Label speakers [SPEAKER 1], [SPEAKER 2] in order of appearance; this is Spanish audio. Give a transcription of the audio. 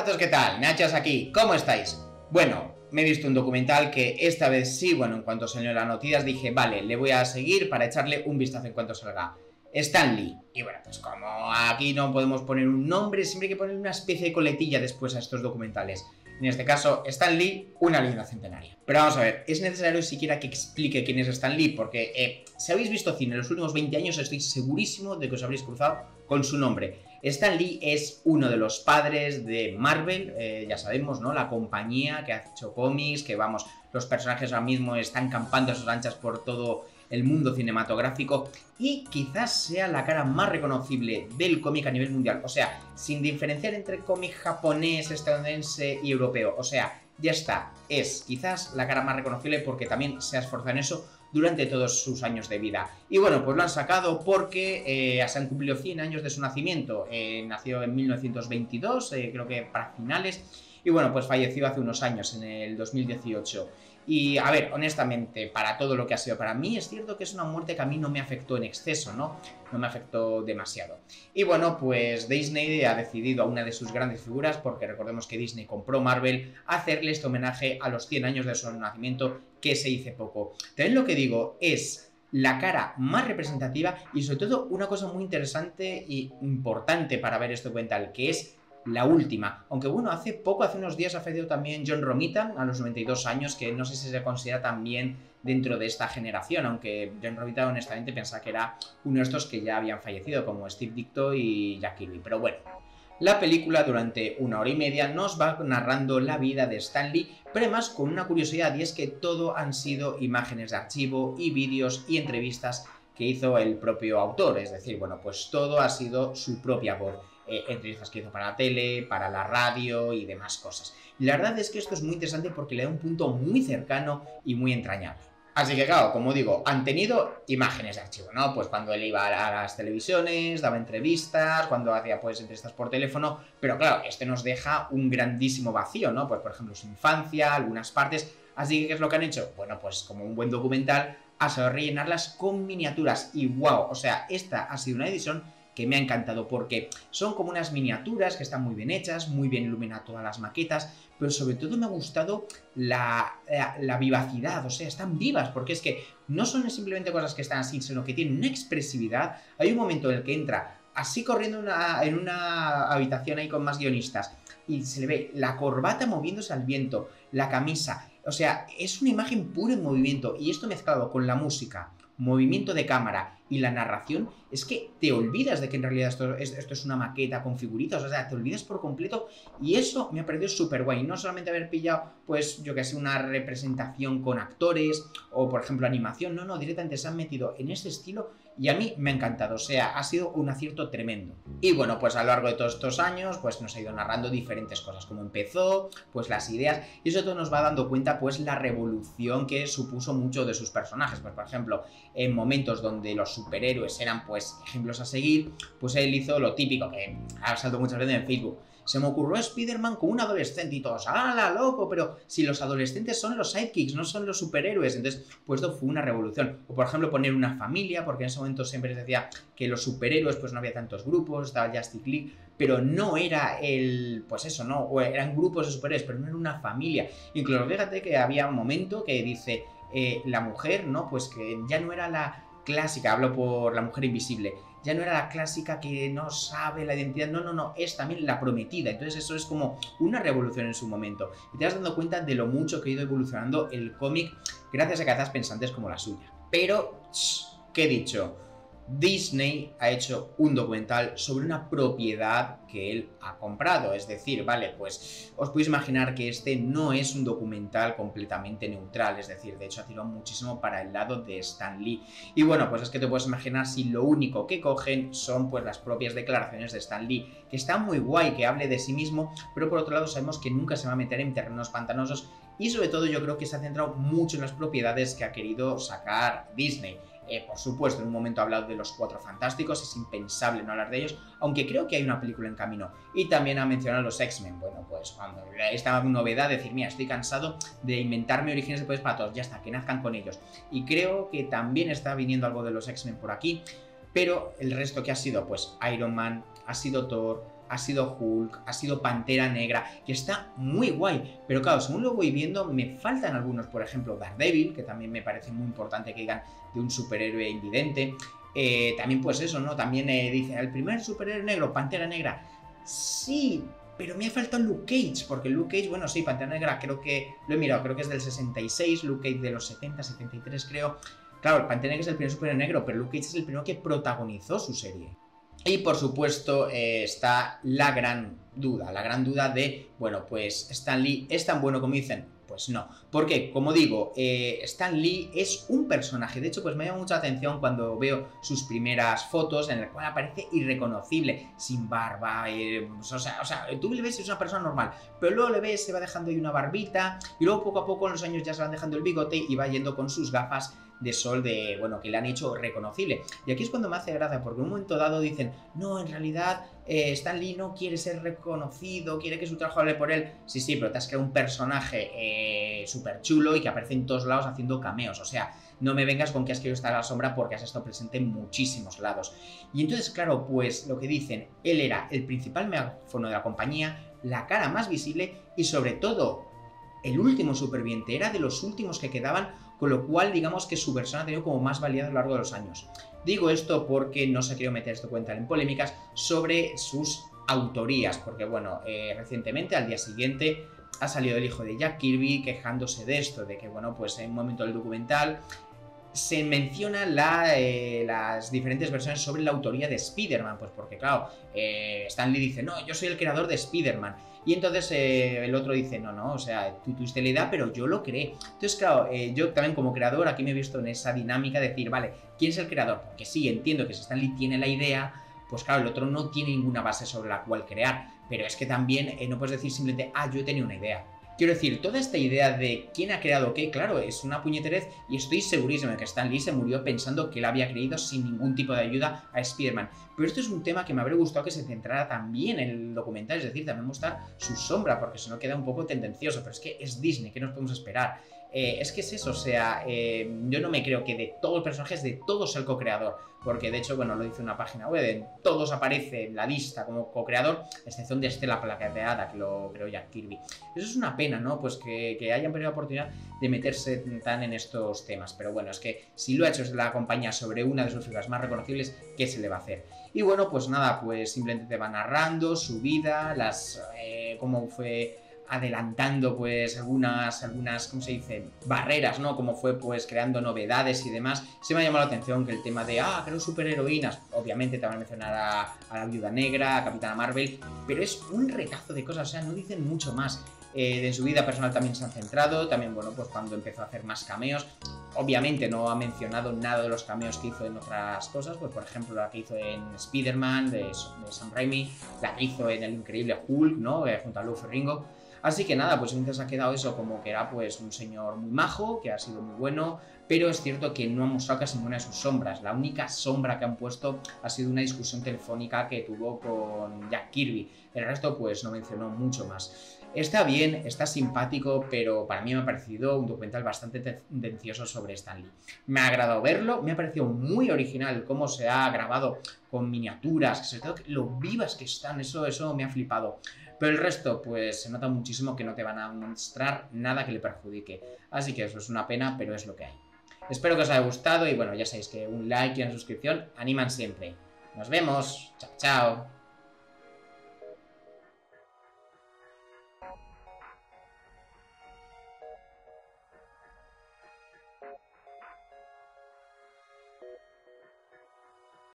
[SPEAKER 1] Gatos, ¿qué tal? Nachos aquí, ¿cómo estáis? Bueno, me he visto un documental que esta vez sí, bueno, en cuanto salió las noticias dije, vale, le voy a seguir para echarle un vistazo en cuanto salga. Stan Lee. Y bueno, pues como aquí no podemos poner un nombre, siempre hay que poner una especie de coletilla después a estos documentales. En este caso, Stan Lee, una leyenda centenaria. Pero vamos a ver, ¿es necesario siquiera que explique quién es Stan Lee? Porque si habéis visto cine en los últimos 20 años, estoy segurísimo de que os habréis cruzado con su nombre. Stan Lee es uno de los padres de Marvel, ya sabemos, ¿no? La compañía que ha hecho cómics, que vamos, los personajes ahora mismo están campando a sus anchas por todo el mundo cinematográfico y quizás sea la cara más reconocible del cómic a nivel mundial, o sea, sin diferenciar entre cómic japonés, estadounidense y europeo, o sea, ya está, es quizás la cara más reconocible porque también se ha esforzado en eso durante todos sus años de vida. Y bueno, pues lo han sacado porque se han cumplido 100 años de su nacimiento, nació en 1922, creo que para finales, y bueno, pues falleció hace unos años, en el 2018. Y a ver, honestamente, para todo lo que ha sido para mí, es cierto que es una muerte que a mí no me afectó en exceso, ¿no? No me afectó demasiado. Y bueno, pues Disney ha decidido a una de sus grandes figuras, porque recordemos que Disney compró Marvel, hacerle este homenaje a los 100 años de su nacimiento, que se hizo poco. También lo que digo es la cara más representativa y sobre todo una cosa muy interesante y importante para ver este documental, que es la última, aunque bueno, hace unos días ha fallecido también John Romita a los 92 años, que no sé si se considera también dentro de esta generación, aunque John Romita honestamente pensaba que era uno de estos que ya habían fallecido, como Steve Ditko y Jack Kirby, pero bueno. La película durante 1 hora y media nos va narrando la vida de Stan Lee, pero además con una curiosidad, y es que todo han sido imágenes de archivo y vídeos y entrevistas que hizo el propio autor, es decir, bueno, pues todo ha sido su propia voz. Entrevistas que hizo para la tele, para la radio y demás cosas. Y la verdad es que esto es muy interesante porque le da un punto muy cercano y muy entrañable. Así que claro, como digo, han tenido imágenes de archivo, ¿no? Pues cuando él iba a las televisiones, daba entrevistas, cuando hacía pues entrevistas por teléfono, pero claro, este nos deja un grandísimo vacío, ¿no? Pues por ejemplo su infancia, algunas partes. Así que ¿qué es lo que han hecho? Bueno, pues como un buen documental, ha sabido rellenarlas con miniaturas y wow, o sea, esta ha sido una edición que me ha encantado porque son como unas miniaturas que están muy bien hechas, muy bien iluminadas todas las maquetas, pero sobre todo me ha gustado la vivacidad, o sea, están vivas, porque es que no son simplemente cosas que están así, sino que tienen una expresividad. Hay un momento en el que entra así corriendo en una habitación ahí con más guionistas y se le ve la corbata moviéndose al viento, la camisa, o sea, es una imagen pura en movimiento y esto mezclado con la música, movimiento de cámara y la narración, es que te olvidas de que en realidad esto es una maqueta con figuritas, o sea, te olvidas por completo y eso me ha parecido súper guay. No solamente haber pillado, pues, yo que sé, una representación con actores o, por ejemplo, animación, no, directamente se han metido en este estilo y a mí me ha encantado, o sea, ha sido un acierto tremendo. Y bueno, pues a lo largo de todos estos años, pues nos ha ido narrando diferentes cosas, como empezó, pues las ideas, y eso todo nos va dando cuenta, pues, la revolución que supuso mucho de sus personajes, pues, por ejemplo, en momentos donde los superhéroes eran pues ejemplos a seguir, pues él hizo lo típico que ha saltado muchas veces en Facebook. Se me ocurrió Spider-Man con un adolescente y todos, ¡hala, loco! Pero si los adolescentes son los sidekicks, no son los superhéroes. Entonces, pues esto fue una revolución. O por ejemplo, poner una familia, porque en ese momento siempre se decía que los superhéroes, pues no había tantos grupos, estaba Justice League, pero no era pues eso, ¿no? O eran grupos de superhéroes, pero no era una familia. Incluso fíjate que había un momento que dice la mujer, ¿no? Pues que ya no era la clásica, hablo por la mujer invisible, ya no era la clásica que no sabe la identidad, no, es también la prometida. Entonces eso es como una revolución en su momento y te vas dando cuenta de lo mucho que ha ido evolucionando el cómic gracias a cabezas pensantes como la suya. Pero, ¿qué he dicho? Disney ha hecho un documental sobre una propiedad que él ha comprado, es decir, vale, pues os podéis imaginar que este no es un documental completamente neutral, es decir, de hecho ha tirado muchísimo para el lado de Stan Lee. Y bueno, pues es que te puedes imaginar si lo único que cogen son pues las propias declaraciones de Stan Lee, que está muy guay que hable de sí mismo, pero por otro lado sabemos que nunca se va a meter en terrenos pantanosos y sobre todo yo creo que se ha centrado mucho en las propiedades que ha querido sacar Disney. Por supuesto, en un momento ha hablado de los Cuatro Fantásticos, es impensable no hablar de ellos, aunque creo que hay una película en camino. Y también ha mencionado a los X-Men. Bueno, pues cuando esta novedad, decir, mira, estoy cansado de inventarme orígenes de poderes para todos, ya está, que nazcan con ellos. Y creo que también está viniendo algo de los X-Men por aquí, pero el resto que ha sido, pues Iron Man, ha sido Thor, ha sido Hulk, ha sido Pantera Negra, que está muy guay, pero claro, según lo voy viendo, me faltan algunos, por ejemplo, Daredevil, que también me parece muy importante que digan de un superhéroe invidente. También pues eso, ¿no? También dice, el primer superhéroe negro, Pantera Negra. Sí, pero me ha faltado Luke Cage, porque Luke Cage, bueno, sí, Pantera Negra creo que, lo he mirado, creo que es del 66, Luke Cage de los 70, 73 creo. Claro, Pantera Negra es el primer superhéroe negro, pero Luke Cage es el primero que protagonizó su serie. Y por supuesto está la gran duda de, bueno, pues Stan Lee es tan bueno como dicen. Pues no, porque como digo, Stan Lee es un personaje, de hecho pues me llama mucha atención cuando veo sus primeras fotos en las cuales aparece irreconocible, sin barba, o sea, tú le ves y es una persona normal, pero luego le ves, se va dejando ahí una barbita y luego poco a poco en los años ya se van dejando el bigote y va yendo con sus gafas de sol de, bueno, que le han hecho reconocible. Y aquí es cuando me hace gracia, porque en un momento dado dicen, no, en realidad Stan Lee no quiere ser reconocido, quiere que su trabajo hable por él. Sí, sí, pero te has creado un personaje súper chulo y que aparece en todos lados haciendo cameos, o sea, no me vengas con que has querido estar a la sombra porque has estado presente en muchísimos lados. Y entonces, claro, pues lo que dicen, él era el principal megáfono de la compañía, la cara más visible y sobre todo el último superviviente, era de los últimos que quedaban, con lo cual digamos que su versión ha tenido como más valía a lo largo de los años. Digo esto porque no se quiero meter esto cuenta en polémicas sobre sus autorías, porque bueno, recientemente, al día siguiente, ha salido el hijo de Jack Kirby quejándose de esto, de que bueno, pues en un momento del documental se menciona las diferentes versiones sobre la autoría de Spider-Man, pues porque claro, Stan Lee dice, no, yo soy el creador de Spider-Man, y entonces el otro dice, no, o sea, tú tuviste la idea, pero yo lo creé. Entonces claro, yo también como creador aquí me he visto en esa dinámica de decir, vale, ¿quién es el creador? Porque sí, entiendo que si Stan Lee tiene la idea, pues claro, el otro no tiene ninguna base sobre la cual crear, pero es que también no puedes decir simplemente, yo tenía una idea. Quiero decir, toda esta idea de quién ha creado qué, claro, es una puñeterez y estoy segurísimo de que Stan Lee se murió pensando que él había creído sin ningún tipo de ayuda a Spider-Man. Pero esto es un tema que me habría gustado que se centrara también en el documental, es decir, también mostrar su sombra, porque si no queda un poco tendencioso, pero es que es Disney, ¿qué nos podemos esperar? Es que es eso, o sea, yo no me creo que de todos los personajes, de todos el co-creador, porque de hecho, bueno, lo dice una página web, en todos aparece en la lista como co-creador, excepción de Estela Plateada, que lo creó Jack Kirby. Eso es una pena, ¿no? Pues que hayan perdido la oportunidad de meterse tan en estos temas, pero bueno, es que si lo ha hecho la compañía sobre una de sus figuras más reconocibles, ¿qué se le va a hacer? Y bueno, pues nada, pues simplemente te va narrando su vida, cómo fue adelantando pues algunas, ¿cómo se dice? Barreras, ¿no? Como fue pues creando novedades y demás. Se me ha llamado la atención que el tema de, creo superheroínas, obviamente te van a mencionar a la Viuda Negra, a Capitana Marvel, pero es un retazo de cosas, o sea, no dicen mucho más. De su vida personal también se han centrado, también, bueno, pues cuando empezó a hacer más cameos, obviamente no ha mencionado nada de los cameos que hizo en otras cosas, pues por ejemplo la que hizo en Spider-Man, de Sam Raimi, la que hizo en El Increíble Hulk, ¿no? Junto a Lou Ferrigno. Así que nada, pues entonces ha quedado eso como que era pues un señor muy majo, que ha sido muy bueno, pero es cierto que no ha mostrado casi ninguna de sus sombras. La única sombra que han puesto ha sido una discusión telefónica que tuvo con Jack Kirby. El resto pues no mencionó mucho más. Está bien, está simpático, pero para mí me ha parecido un documental bastante tendencioso sobre Stan Lee. Me ha agradado verlo, me ha parecido muy original cómo se ha grabado con miniaturas, sobre todo lo vivas que están, eso me ha flipado. Pero el resto, pues se nota muchísimo que no te van a mostrar nada que le perjudique. Así que eso es una pena, pero es lo que hay. Espero que os haya gustado y bueno, ya sabéis que un like y una suscripción animan siempre. Nos vemos. Chao, chao.